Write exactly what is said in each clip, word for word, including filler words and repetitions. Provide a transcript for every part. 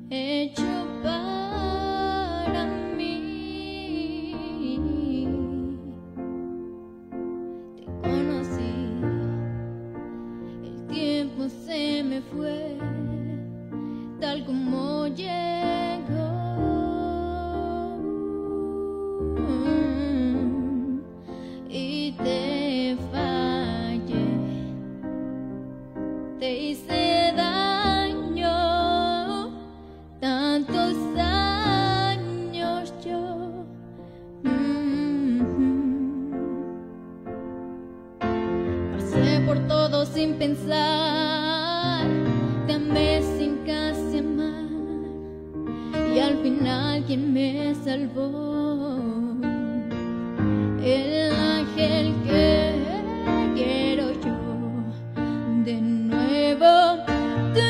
hecho para mí. Te conocí, el tiempo se me fue tal como llegó, y te fallé, te hice daño, tantos años yo. mm-hmm. Pasé por todo sin pensar, te amé sin casi amar, y al final ¿quién me salvó? El ángel que quiero yo. De nuevo tú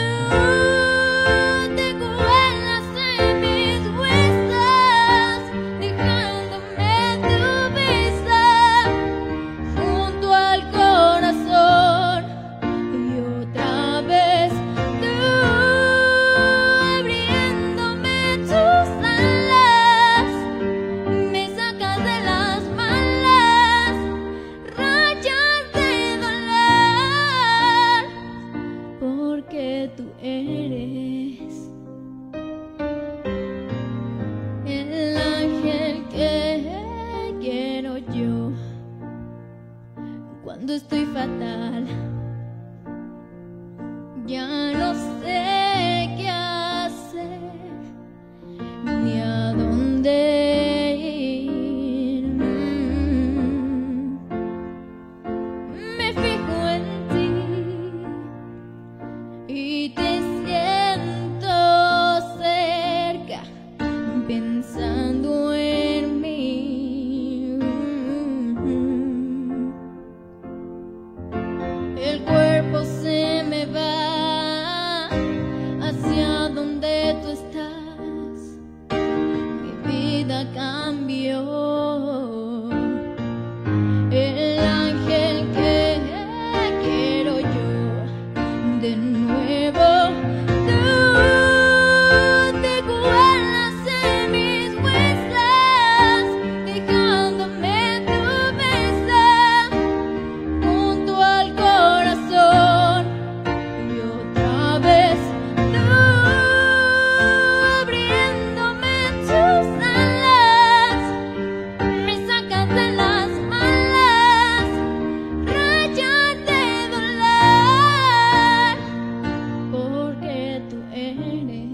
te cuelas en mis huesos, dejándome tu vista junto al corazón, y otra vez tú abriéndome tus alas, me sacas de las malas rayas de dolor, porque tú eres el ángel que quiero yo. Cuando estoy fatal, ya no sé qué hacer ni a dónde ir. Mm. Me fijo en ti y te siento cerca, pensando en mí. Mm. El cuerpo se me va hacia donde tú estás, mi vida cambió. El ángel que quiero yo. De nuevo tú te cuelas en mis huesos, dejándome tu beso junto al corazón, y otra vez tú abriéndome tus alas, me sacas de las malas rayas de dolor, porque tú eres